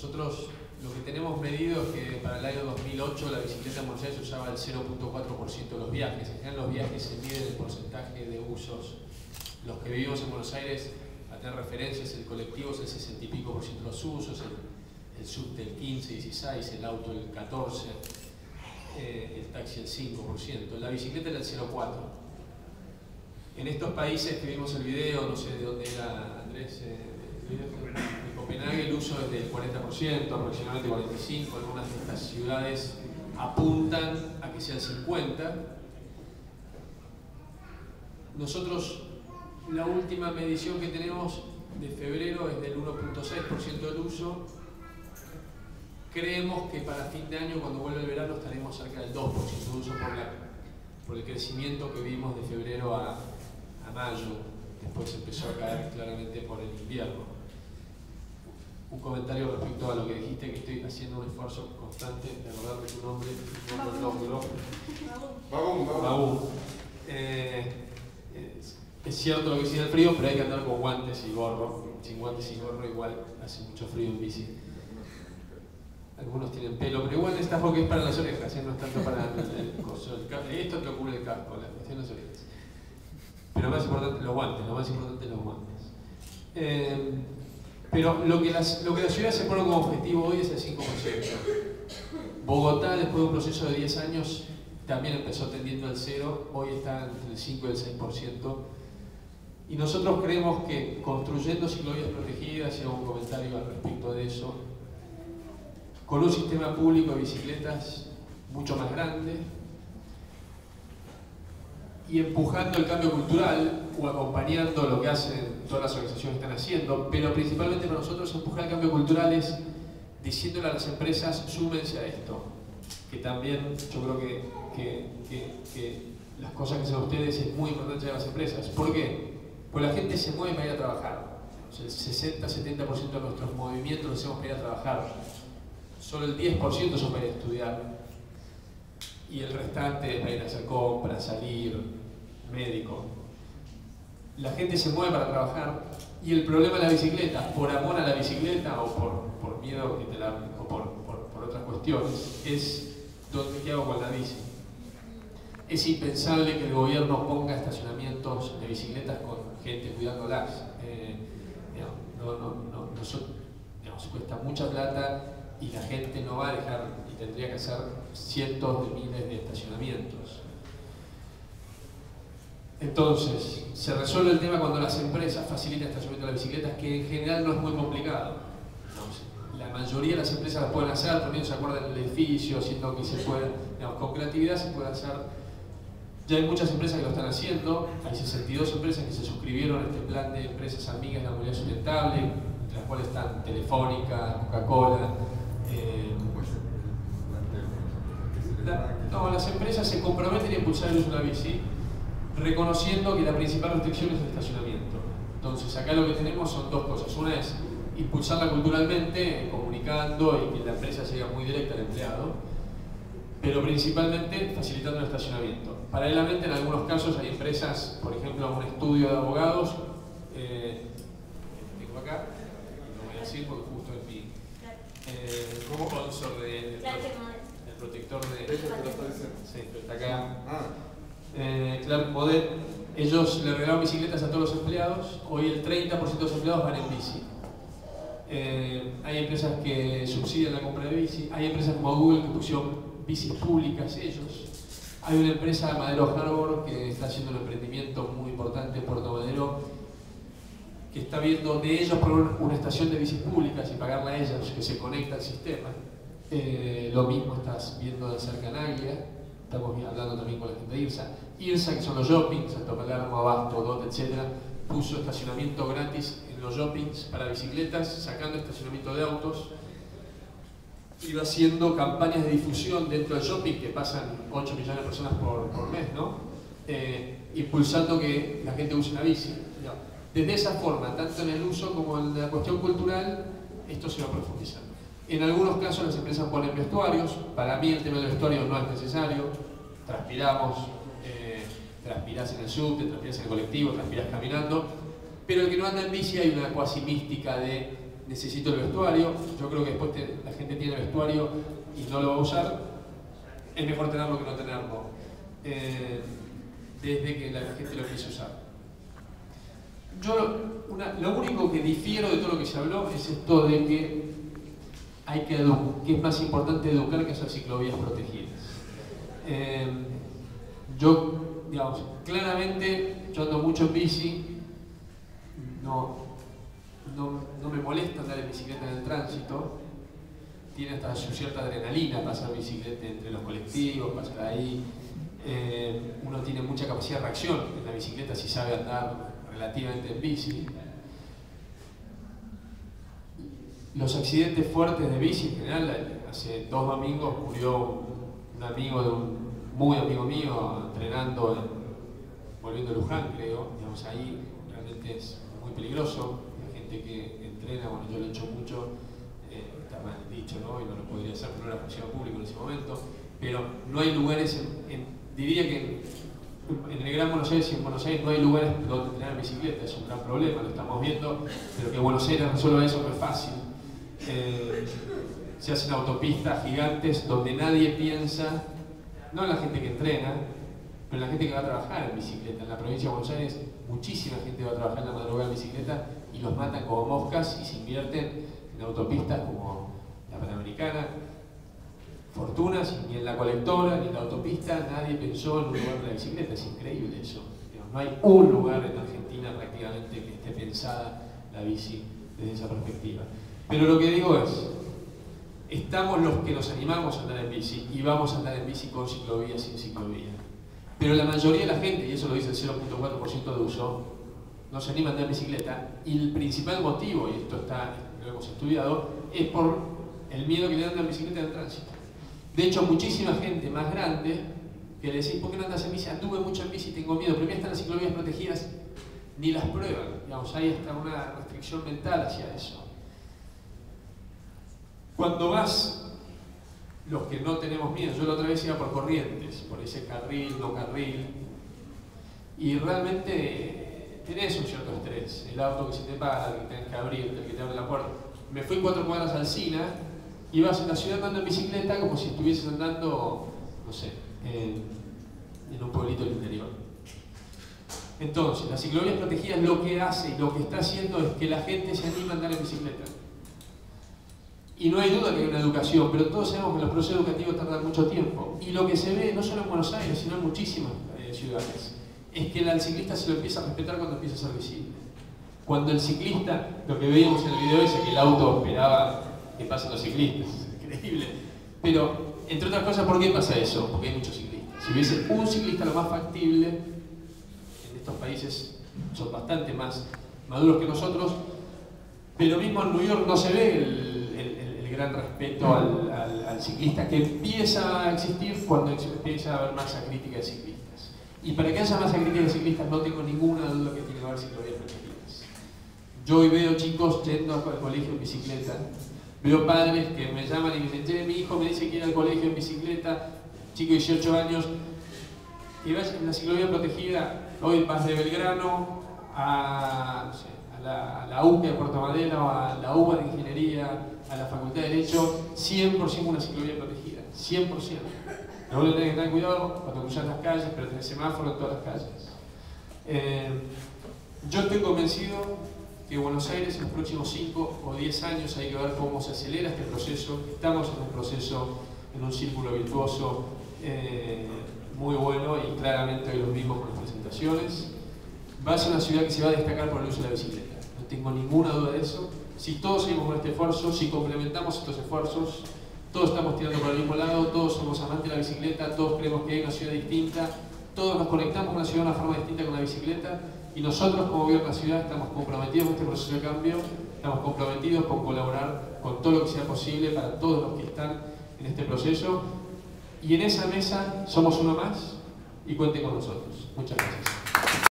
Nosotros lo que tenemos medido es que para el año 2008 la bicicleta en Buenos Aires usaba el 0.4% de los viajes. En general los viajes se miden el porcentaje de usos. Los que vivimos en Buenos Aires, a tener referencias, el colectivo es el 60 y pico por ciento de los usos, el subte el 15, 16, el auto el 14, el taxi el 5%, la bicicleta era el 0.4%. En estos países que vimos el video, no sé de dónde era Andrés, de Copenhague, el uso es del 40%, aproximadamente 45%, algunas de estas ciudades apuntan a que sea el 50%. Nosotros, la última medición que tenemos de febrero es del 1.6% del uso. Creemos que para fin de año, cuando vuelva el verano, estaremos cerca del 2% de uso por el crecimiento que vimos de febrero a mayo. Después empezó a caer claramente por el invierno. Un comentario respecto a lo que dijiste, que estoy haciendo un esfuerzo constante de acordarme tu nombre, no lo logro. Babún. Es cierto lo que dice el frío, pero hay que andar con guantes y gorro. Sin guantes y gorro igual hace mucho frío en bici. Algunos tienen pelo, pero igual esta porque es para las orejas, no es tanto para el coso. Esto te cubre el casco, la cuestión de las orejas. Pero más importante los guantes, lo más importante los guantes. Pero lo que la ciudad se pone como objetivo hoy es el 5%. Bogotá, después de un proceso de 10 años, también empezó tendiendo al 0, hoy está entre el 5 y el 6%. Y nosotros creemos que construyendo ciclovías protegidas, y hago un comentario al respecto de eso, con un sistema público de bicicletas mucho más grande y empujando el cambio cultural o acompañando lo que hacen todas las organizaciones que están haciendo, pero principalmente para nosotros empujar el cambio cultural es diciéndole a las empresas, súmense a esto, que también yo creo que las cosas que hacen ustedes es muy importante a las empresas. ¿Por qué? Porque la gente se mueve para ir a trabajar. O sea, el 60-70% de nuestros movimientos los hacemos para ir a trabajar. Solo el 10% son para ir a estudiar. Y el restante es para ir a hacer compras, salir, médico. La gente se mueve para trabajar y el problema de la bicicleta, por amor a la bicicleta o por miedo que te la, o por otras cuestiones, es ¿qué hago con la bici? Es impensable que el gobierno ponga estacionamientos de bicicletas con gente cuidándolas. Nos cuesta mucha plata y la gente no va a dejar, y tendría que hacer cientos de miles de estacionamientos. Entonces, se resuelve el tema cuando las empresas facilitan el estacionamiento de las bicicletas, que en general no es muy complicado. La mayoría de las empresas las pueden hacer, también se acuerdan del edificio, siendo que se puede, con creatividad se puede hacer. Ya hay muchas empresas que lo están haciendo, hay 62 empresas que se suscribieron a este plan de empresas amigas de la movilidad sustentable, entre las cuales están Telefónica, Coca-Cola. Las empresas se comprometen a impulsar el uso de la bici, reconociendo que la principal restricción es el estacionamiento. Entonces, acá lo que tenemos son dos cosas. Una es impulsarla culturalmente, comunicando y que la empresa llegue muy directa al empleado, pero principalmente facilitando el estacionamiento. Paralelamente, en algunos casos hay empresas, por ejemplo, un estudio de abogados, tengo acá, no voy a decir porque justo es mi como sponsor del protector de... Sí, pero está acá. Clark Modet, ellos le regalaron bicicletas a todos los empleados, hoy el 30% de los empleados van en bici. Hay empresas que subsidian la compra de bici, hay empresas como Google que pusieron bicis públicas ellos. Hay una empresa, Madero Harbor, que está haciendo un emprendimiento muy importante en Puerto Madero, que está viendo de ellos poner una estación de bicis públicas y pagarla a ellos, que se conecta al sistema. Lo mismo estás viendo de cerca en Águila, estamos hablando también con la gente de IRSA. IRSA, que son los shoppings, Alto Palermo, Abasto, DOT, etc., puso estacionamiento gratis en los shoppings para bicicletas, sacando estacionamiento de autos. Iba haciendo campañas de difusión dentro del shopping, que pasan 8 millones de personas por mes, ¿no? Impulsando que la gente use una bici. Desde esa forma, tanto en el uso como en la cuestión cultural, esto se va profundizando. En algunos casos las empresas ponen vestuarios. Para mí el tema del vestuario no es necesario. Transpiramos, transpirás en el subte, transpirás en el colectivo, transpirás caminando. Pero el que no anda en bici hay una cuasi mística de necesito el vestuario. Yo creo que después la gente tiene el vestuario y no lo va a usar. Es mejor tenerlo que no tenerlo, desde que la gente lo empiece a usar. Yo lo único que difiero de todo lo que se habló es esto de que que es más importante educar que hacer ciclovías protegidas. Yo, digamos, claramente, yo ando mucho en bici, no me molesta andar en bicicleta en el tránsito, tiene hasta su cierta adrenalina pasar bicicleta entre los colectivos, pasar ahí. Uno tiene mucha capacidad de reacción en la bicicleta si sabe andar relativamente en bici. Los accidentes fuertes de bici en general, hace 2 domingos murió un amigo de un muy amigo mío entrenando, volviendo a Luján, creo. Digamos, ahí realmente es muy peligroso. La gente que entrena, bueno, yo lo he hecho mucho, está mal dicho, ¿no? Y no lo podría hacer, pero no era función público en ese momento. Pero no hay lugares, diría que en el Gran Buenos Aires y en Buenos Aires no hay lugares donde entrenar bicicleta, es un gran problema, lo estamos viendo, pero que Buenos Aires resuelva eso no es fácil. Se hacen autopistas gigantes donde nadie piensa, no en la gente que entrena, pero en la gente que va a trabajar en bicicleta. En la provincia de Buenos Aires muchísima gente va a trabajar en la madrugada en bicicleta y los matan como moscas y se invierten en autopistas como la Panamericana, fortunas, y ni en la colectora, ni en la autopista nadie pensó en un lugar de la bicicleta. Es increíble eso. No hay un lugar en Argentina prácticamente que esté pensada la bici desde esa perspectiva. Pero lo que digo es, estamos los que nos animamos a andar en bici y vamos a andar en bici con ciclovía, sin ciclovía. Pero la mayoría de la gente, y eso lo dice el 0.4% de uso, no se anima a andar en bicicleta, y el principal motivo, y esto lo hemos estudiado, es por el miedo que le dan a la bicicleta en el tránsito. De hecho, muchísima gente más grande que le decís, ¿por qué no andas en bici? Anduve mucho en bici y tengo miedo, pero mira, están las ciclovías protegidas, ni las prueban. Digamos, hay hasta una restricción mental hacia eso. Cuando vas, los que no tenemos miedo, yo la otra vez iba por Corrientes, por ese carril, no carril, y realmente tenés un cierto estrés. El auto que se te para, el que tenés que abrirte, el que te abre la puerta. Me fui 4 cuadras al Sina, ibas en la ciudad andando en bicicleta como si estuvieses andando, no sé, en un pueblito del interior. Entonces, las ciclovías protegidas lo que hace y lo que está haciendo es que la gente se anima a andar en bicicleta. Y no hay duda que hay una educación, pero todos sabemos que los procesos educativos tardan mucho tiempo. Y lo que se ve, no solo en Buenos Aires, sino en muchísimas ciudades, es que al ciclista se lo empieza a respetar cuando empieza a ser visible. Cuando el ciclista, lo que veíamos en el video es que el auto esperaba que pasen los ciclistas, increíble. Pero, entre otras cosas, ¿por qué pasa eso? Porque hay muchos ciclistas. Si hubiese un ciclista, lo más factible, en estos países son bastante más maduros que nosotros, pero mismo en New York no se ve el gran respeto al ciclista, que empieza a existir cuando empieza a haber masa crítica de ciclistas. Y para que haya masa crítica de ciclistas no tengo ninguna duda que tiene que haber ciclovías protegidas. Yo hoy veo chicos yendo al colegio en bicicleta, veo padres que me llaman y me dicen, che, mi hijo me dice que ir al colegio en bicicleta, chico de 18 años, y vas en la ciclovía protegida, hoy vas de Belgrano a, no sé, a la UPA de Puerto Madero, a la UBA de Ingeniería, a la Facultad de Derecho, 100% una ciclovía protegida, 100%. Luego le tenés que tener cuidado cuando cruzas las calles, pero tenés semáforo en todas las calles. Yo estoy convencido que Buenos Aires en los próximos 5 o 10 años hay que ver cómo se acelera este proceso. Estamos en un proceso, en un círculo virtuoso muy bueno, y claramente hoy lo vimos con las presentaciones. Va a ser una ciudad que se va a destacar por el uso de la bicicleta, no tengo ninguna duda de eso. Si todos seguimos con este esfuerzo, si complementamos estos esfuerzos, todos estamos tirando por el mismo lado, todos somos amantes de la bicicleta, todos creemos que hay una ciudad distinta, todos nos conectamos con la ciudad de una forma distinta con la bicicleta, y nosotros como gobierno de la ciudad estamos comprometidos con este proceso de cambio, estamos comprometidos con colaborar con todo lo que sea posible para todos los que están en este proceso, y en esa mesa somos uno más, y cuenten con nosotros. Muchas gracias.